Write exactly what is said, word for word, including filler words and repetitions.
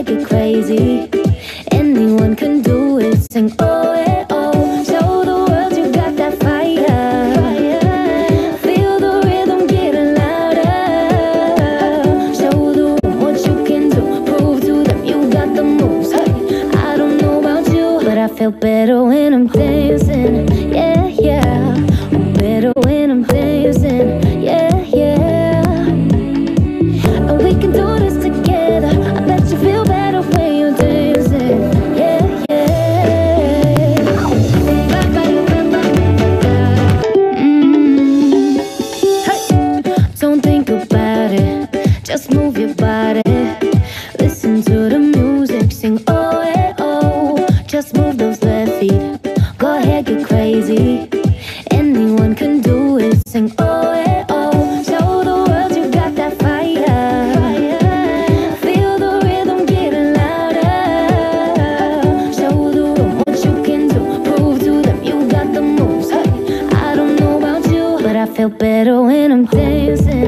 ahead, get crazy. Anyone can do it. Sing oh yeah oh. Show the world you got that fire. Feel the rhythm getting louder. Show the world what you can do. Prove to them you got the moves. Hey, I don't know about you, but I feel better when I'm dancing. Yeah, yeah. I'm better when I'm dancing. Yeah, yeah. And we can do this together. I bet you feel better when you're dancing. Yeah, yeah. Mm. Hey. Don't think about it, just move your body. Listen to the music, sing oh yeah oh. Just move those left feet, go ahead, get crazy. Anyone can do it. Sing oh yeah oh. Show the world you got that fire. Feel the rhythm getting louder. Show the world what you can do. Prove to them you got the moves. Hey, I don't know about you, but I feel better when I'm dancing.